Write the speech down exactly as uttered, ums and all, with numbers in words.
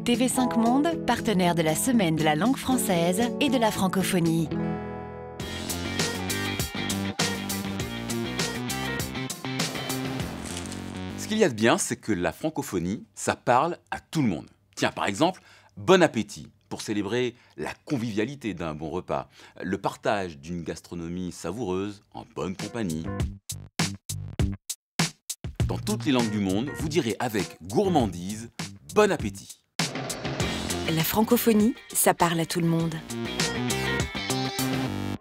T V cinq Monde, partenaire de la Semaine de la langue française et de la francophonie. Ce qu'il y a de bien, c'est que la francophonie, ça parle à tout le monde. Tiens, par exemple, bon appétit, pour célébrer la convivialité d'un bon repas, le partage d'une gastronomie savoureuse en bonne compagnie. Dans toutes les langues du monde, vous direz avec gourmandise « bon appétit ». La francophonie, ça parle à tout le monde.